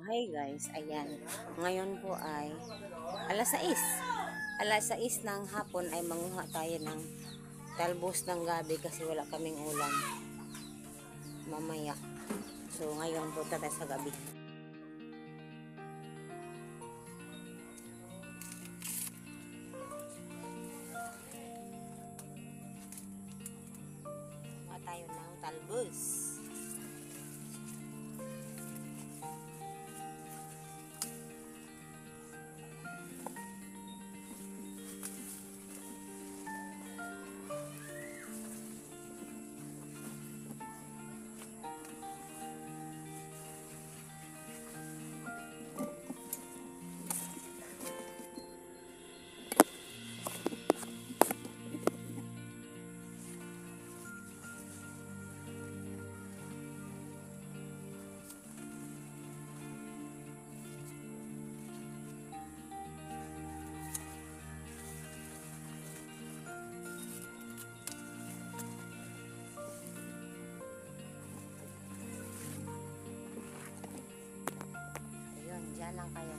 Hi guys, ayan. Ngayon po ay alas 6. Alas 6 ng hapon ay manguha tayo ng talbos ng gabi kasi wala kaming ulam mamaya. So ngayon po tayo sa gabi. Manguha tayo ng talbos. Diyan lang kayo.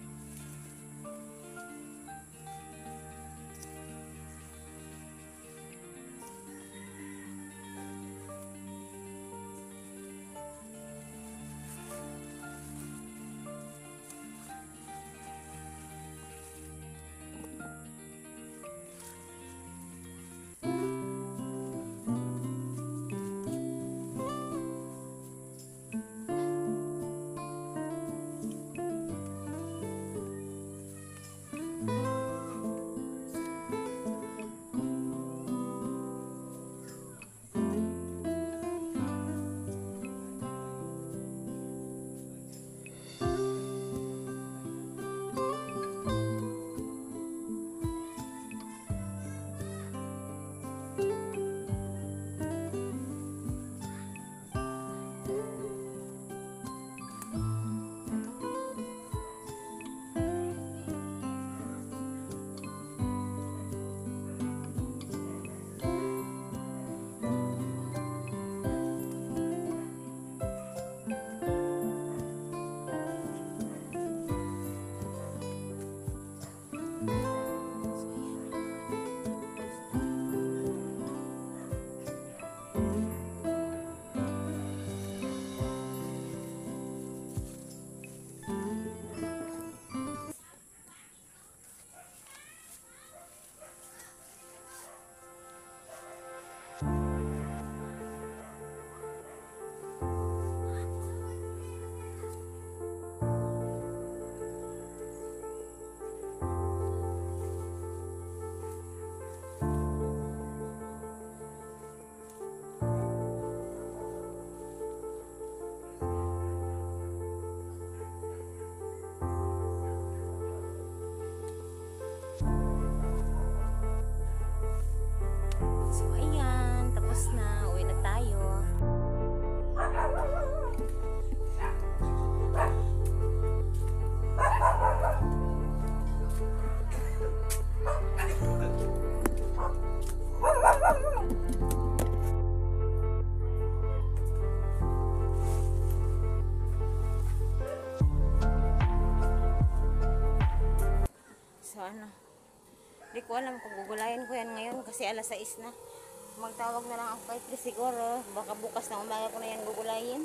Hindi ko alam kung gugulayan ko yan ngayon kasi alas 6 na. Magtawag na lang ako kay Chris siguro. Baka bukas na umaga ko na yan gugulayin.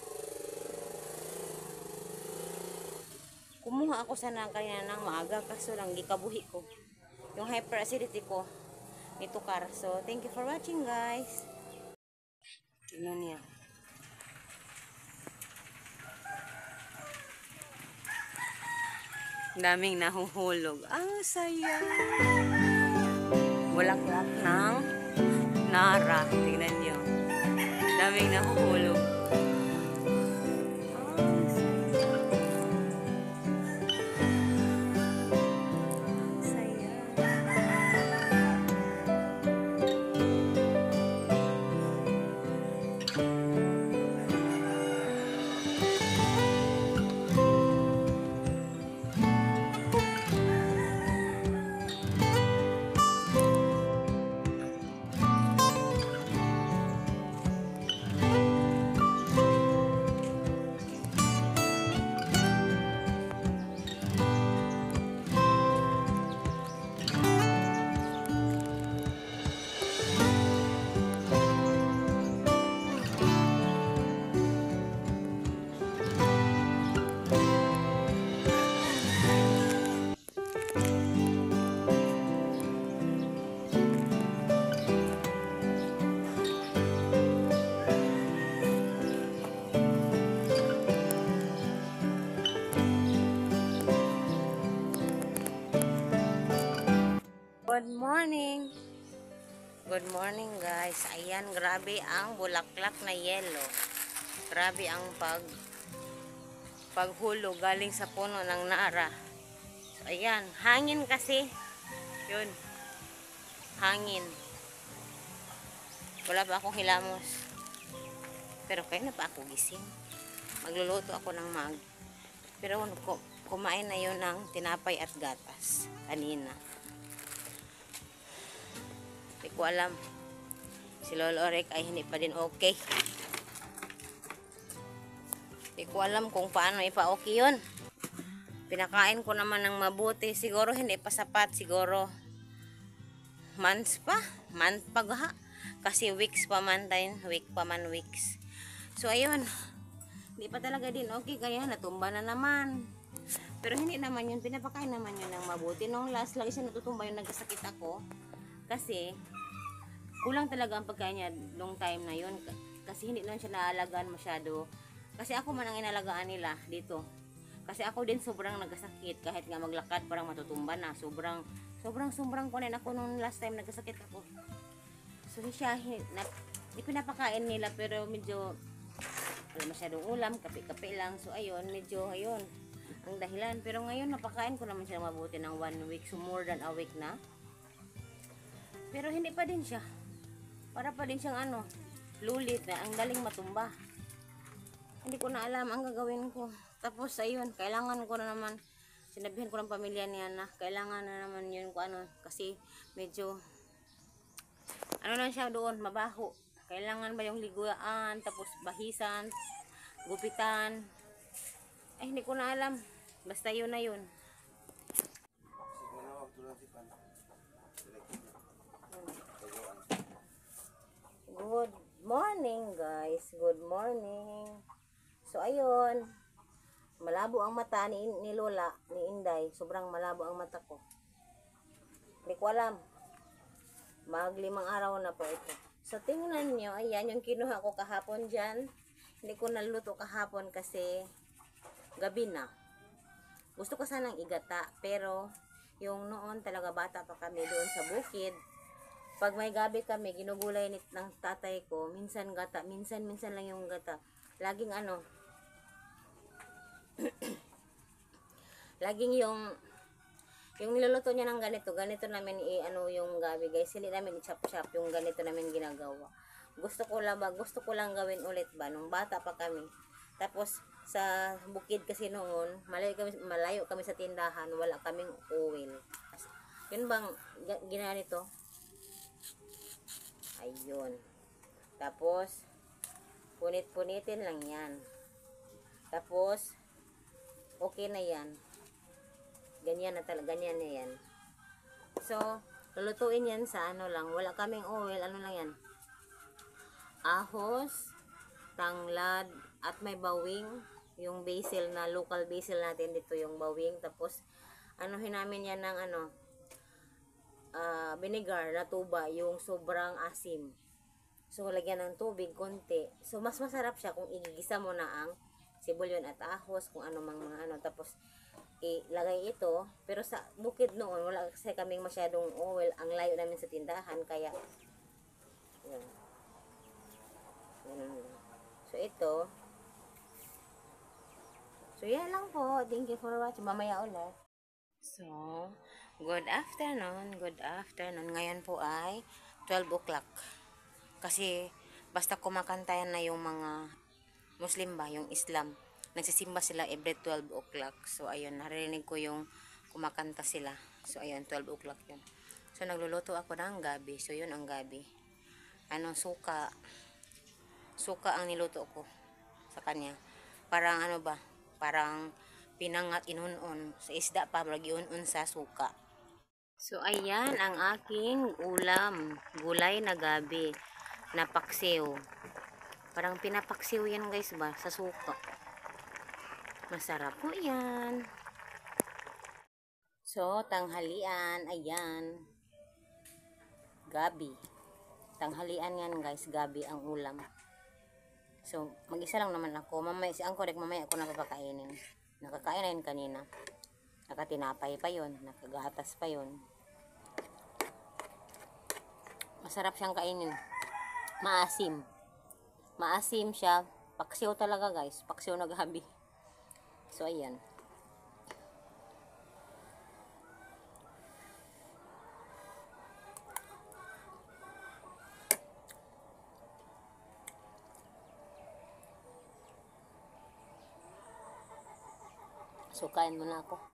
Kumuha ako sana kanina ng maaga kaso lang gikabuhi ko. Yung hyperacidity ko itukar. So thank you for watching guys. Tingnan niya. Daming nahuhulog. Ang saya. Bulaklak ng Nara. Tingnan nyo. Daming nahuhulog. morning! Good morning guys. Ayan, grabe ang bulaklak na yellow. Grabe ang paghulo galing sa puno ng nara. So, ayan, hangin kasi. Yun. Hangin. Wala pa akong hilamos. Pero kaya na pa ako gising. Magluluto ako ng pero kumain na yun ng tinapay at gatas kanina. Hindi ko alam. Si Lolo Rick ay hindi pa din okay. Hindi ko alam kung paano ipa-okay yun. Pinakain ko naman ng mabuti. Siguro hindi pa sapat. Siguro months pa. Month pa ha. Kasi weeks pa man din. Week pa man weeks. So ayun. Hindi pa talaga din okay. Kaya natumba na naman. Pero hindi naman yun. Pinapakain naman yun ng mabuti. Nung last lagi siya natutumba yung nagkasakit ako. Kasi kulang talaga ang pagkain niya long time na yun. Kasi hindi lang siya naalagaan masyado. Kasi ako man ang inalagaan nila dito. Kasi ako din sobrang nagkasakit. Kahit nga maglakad parang matutumba na. Sobrang kunin ako nung last time nagkasakit ako. So siya, ipinapakain nila pero medyo wala masyadong ulam, kape-kape lang. So ayun, medyo ayun ang dahilan. Pero ngayon napakain ko naman siya mabuti ng 1 week. So more than a week na. Pero hindi pa din siya. Para pa din siyang lulit na ang daling matumba. Hindi ko na alam ang gagawin ko. Tapos ayun, kailangan ko na naman, sinabihan ko ng pamilya niya na kailangan na naman yun ko kasi medyo lang siya doon, mabaho. Kailangan ba yung liguan, tapos bahisan, gupitan. Ay, hindi ko na alam. Basta yun na yun. Good morning guys. Good morning. So ayun. Malabo ang mata ni Lola, ni Inday. Sobrang malabo ang mata ko. Hindi ko alam. Mag-5 araw na po ito. So tingnan nyo. Ayan yung kinuha ko kahapon dyan. Hindi ko naluto kahapon kasi gabi na. Gusto ko sanang igata. Pero yung noon talaga bata pa kami doon sa bukid. Pag may gabi kami, ginugulay ng tatay ko, minsan gata, minsan lang yung gata. Laging laging yung niluluto niya ng ganito namin yung gabi guys. Hindi namin i-chop-chop yung ganito namin ginagawa. Gusto ko lang gawin ulit ba nung bata pa kami. Tapos sa bukid kasi noon, malayo kami sa tindahan, wala kaming oil. Yun bang ginanito? Ayun. Tapos, punit-punitin lang yan. Tapos, okay na yan. Ganyan na talaga, ganyan na yan. So, lulutuin yan sa lang. Wala kaming oil, lang yan. Ahos, tanglad, at may bawing. Yung basil na, local basil natin dito yung bawing. Tapos, namin yan ng vinegar na tuba, yung sobrang asim. So, lagyan ng tubig, konti. So, mas masarap siya kung igigisa mo na ang sibulyon at ahos, kung mga Tapos, ilagay ito. Pero sa bukid noon, wala kasi kaming masyadong oil. Ang layo namin sa tindahan, kaya, yan. So, ito. So, yan lang po. Thank you for watching. Mamaya ulit. So, good afternoon. Ngayon po ay 12 o'clock. Kasi basta kumakantayan na yung mga Muslim ba, yung Islam. Nagsisimba sila every 12 o'clock. So ayun, narinig ko yung kumakanta sila. So ayun, 12 o'clock yun. So nagluluto ako ng gabi. So yun ang gabi. Suka. Suka ang niluto ko sa kanya. Parang parang pinangat inunon. Sa isda pa, iunon sa suka. So, ayan ang aking ulam. Gulay na gabi. Na paksiw. Parang pinapaksiw yan guys ba? Sa suka. Masarap po yan. So, tanghalian. Ayan. Gabi. Tanghalian yan guys. Gabi ang ulam. So, mag-isa lang naman ako. Mamaya, si Angkorek mamaya ako napapakainin. Nakakain na yun kanina. Nakatinapay pa yun. Nakagatas pa yun. Masarap siyang kainin. Maasim. Maasim siya. Paksiw talaga guys. Paksiw na gabi. So, ayan. So, kain muna ako.